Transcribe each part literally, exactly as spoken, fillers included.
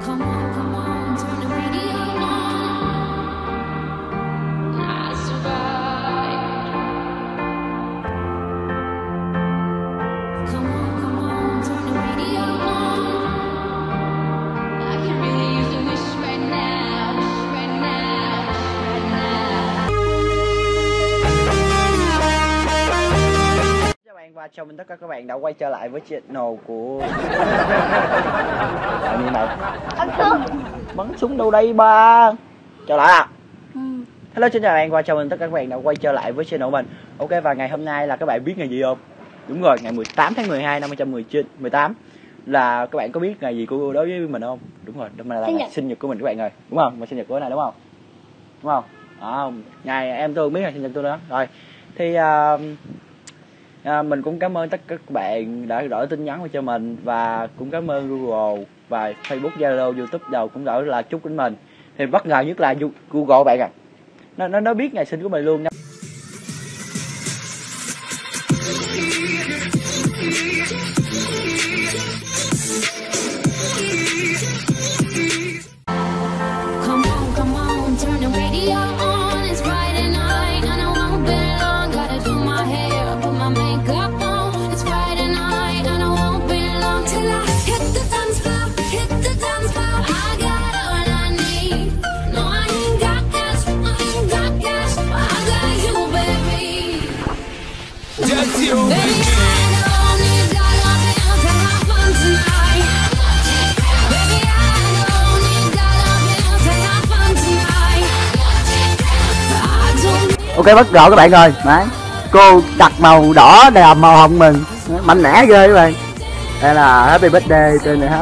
Và chào mừng tất cả các bạn đã quay trở lại với channel của Tại như này bắn súng bắn súng đâu đây ba trở lại à ừ. Hello xin chào bạn và chào mừng tất cả các bạn đã quay trở lại với channel của mình. Ok, và ngày hôm nay là các bạn biết ngày gì không? Đúng rồi, ngày mười tám tháng mười hai năm hai trăm mười tám là các bạn có biết ngày gì của đối với mình không? Đúng rồi, hôm nay là sinh nhật. sinh nhật của mình các bạn ơi, đúng không? Mà sinh nhật của này đúng không? Đúng không? À, ngày em tôi biết ngày sinh nhật tôi đó. Rồi thì uh, À, mình cũng cảm ơn tất cả các bạn đã gửi tin nhắn cho mình, và cũng cảm ơn Google và Facebook, Zalo, YouTube đều cũng đã là chúc đến mình. Thì bất ngờ nhất là Google bạn à, nó nó nó biết ngày sinh của mình luôn. Ok, bất ngờ các bạn ơi, đấy cô đặt màu đỏ để làm màu hồng mình mạnh mẽ ghê các bạn. Đây là Happy Birthday trên này hết.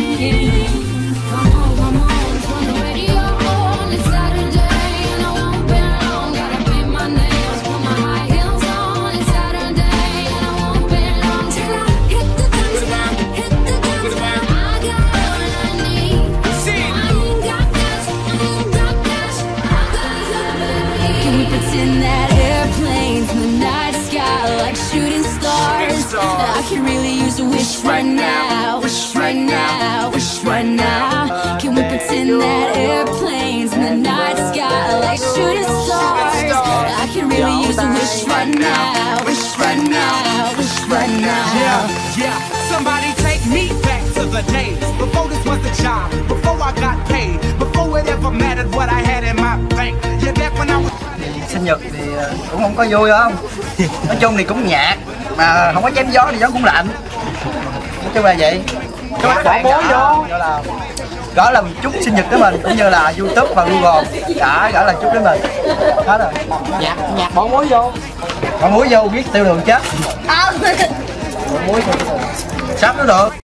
I can really use a wish right now, wish right now, wish right now. Can we pretend that airplanes in the night sky like shooting stars? I can really use a wish right now, wish right now, wish right now. Yeah, yeah. Somebody take me back to the days before this was a job, before I got paid, before it ever mattered what I had in my bank. Yeah, back when I was. Sinh nhật thì cũng không có vui không? Nói chung thì cũng nhạt, mà không có chém gió thì gió cũng lạnh. Nói chung là vậy. Các bạn bỏ vô là đó là chúc sinh nhật của mình, cũng như là YouTube và Google đã gửi là chúc đến mình. Hết rồi. Nhạc nhạc bỏ muối vô. Bỏ muối vô biết tiêu đường chết. Bỏ muối vô. Sắp nó được.